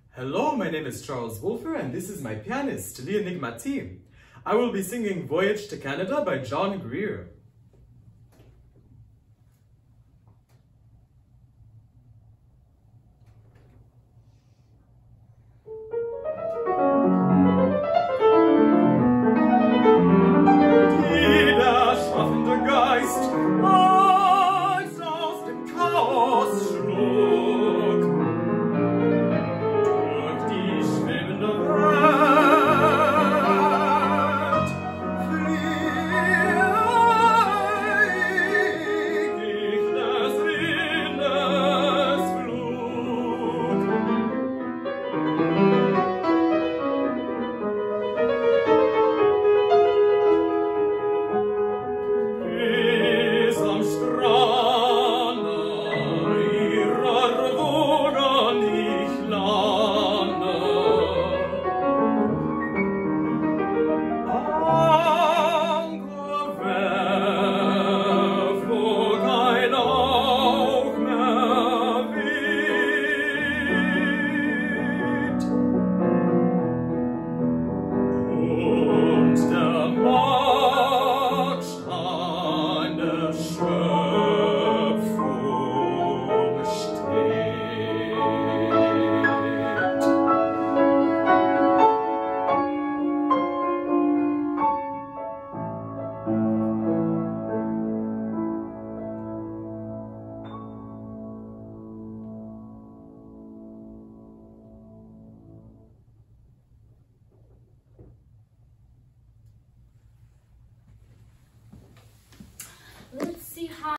Hello, my name is Charles Wolfer and this is my pianist, Li Enigmati. I will be singing Voyage to Canada by John Greer. Die, der schaffende Geist